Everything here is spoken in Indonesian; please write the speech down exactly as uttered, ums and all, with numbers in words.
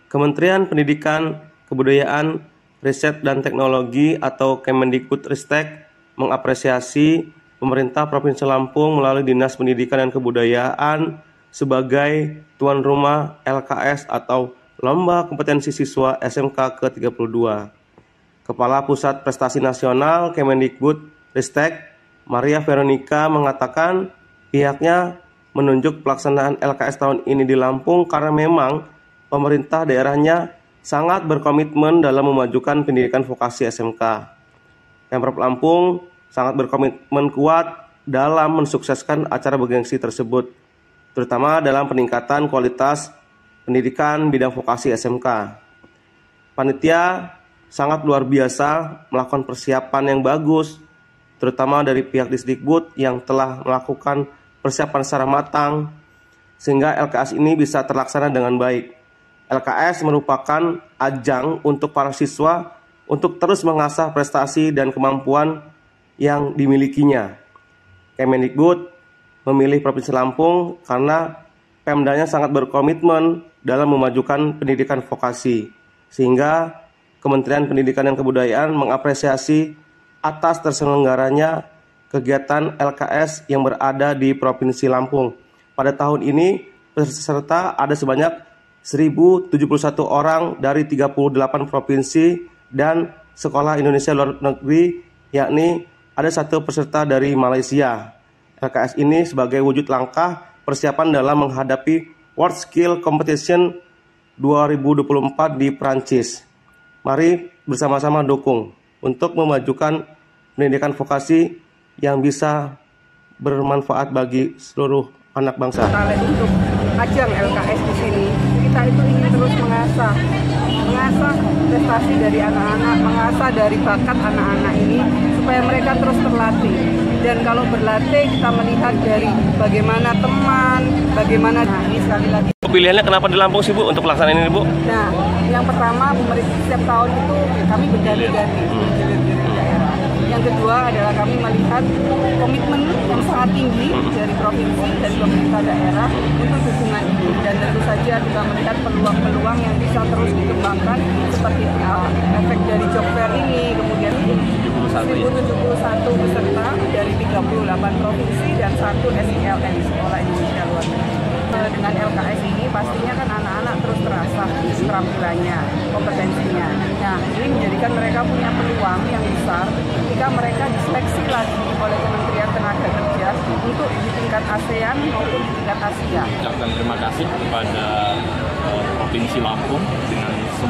Kementerian Pendidikan, Kebudayaan, Riset dan Teknologi atau Kemendikbudristek mengapresiasi pemerintah Provinsi Lampung melalui Dinas Pendidikan dan Kebudayaan sebagai tuan rumah L K S atau Lomba Kompetensi Siswa S M K ke tiga puluh dua. Kepala Pusat Prestasi Nasional Kemendikbudristek, Maria Veronica, mengatakan pihaknya menunjuk pelaksanaan L K S tahun ini di Lampung karena memang pemerintah daerahnya sangat berkomitmen dalam memajukan pendidikan vokasi S M K. Pemprov Lampung sangat berkomitmen kuat dalam mensukseskan acara bergengsi tersebut, terutama dalam peningkatan kualitas pendidikan bidang vokasi S M K. Panitia sangat luar biasa melakukan persiapan yang bagus, terutama dari pihak Disdikbud yang telah melakukan persiapan secara matang, sehingga L K S ini bisa terlaksana dengan baik. L K S merupakan ajang untuk para siswa untuk terus mengasah prestasi dan kemampuan yang dimilikinya. Kemendikbud memilih Provinsi Lampung karena Pemdanya sangat berkomitmen dalam memajukan pendidikan vokasi, sehingga Kementerian Pendidikan dan Kebudayaan mengapresiasi atas terselenggaranya kegiatan L K S yang berada di Provinsi Lampung. Pada tahun ini peserta ada sebanyak seribu tujuh puluh satu orang dari tiga puluh delapan provinsi dan sekolah Indonesia luar negeri, yakni ada satu peserta dari Malaysia. L K S ini sebagai wujud langkah persiapan dalam menghadapi World Skill Competition dua ribu dua puluh empat di Prancis. Mari bersama-sama dukung untuk memajukan pendidikan vokasi yang bisa bermanfaat bagi seluruh anak bangsa. Untuk ajang L K S di sini, kita itu ingin terus mengasah, mengasah prestasi dari anak-anak, mengasah dari bakat anak-anak ini supaya mereka terus terlatih. Dan kalau berlatih kita melihat dari bagaimana teman, bagaimana nah, ini sekali lagi. Pilihannya kenapa di Lampung sih Bu untuk pelaksanaan ini Bu? Nah, yang pertama pemerintah setiap tahun itu kami berganti-ganti di daerah. Yang kedua adalah kami melihat komitmen yang sangat tinggi dari provinsi dan pemerintah daerah untuk dukungan ini. Dan tentu saja kita melihat peluang-peluang yang bisa terus dikembangkan seperti uh, efek dari job fair ini, kemudian seribu tujuh puluh satu peserta dari tiga puluh delapan provinsi dan satu S I L N, Sekolah Indonesia Luar Negeri. Dengan L K S ini pastinya kan anak-anak terus terasa keterampilannya, kompetensinya. Nah, ini menjadikan mereka punya peluang yang besar ketika mereka diseleksi lagi oleh Kementerian Tenaga Kerja untuk di tingkat ASEAN maupun di tingkat Asia. Ucapkan terima kasih kepada uh, Provinsi Lampung dengan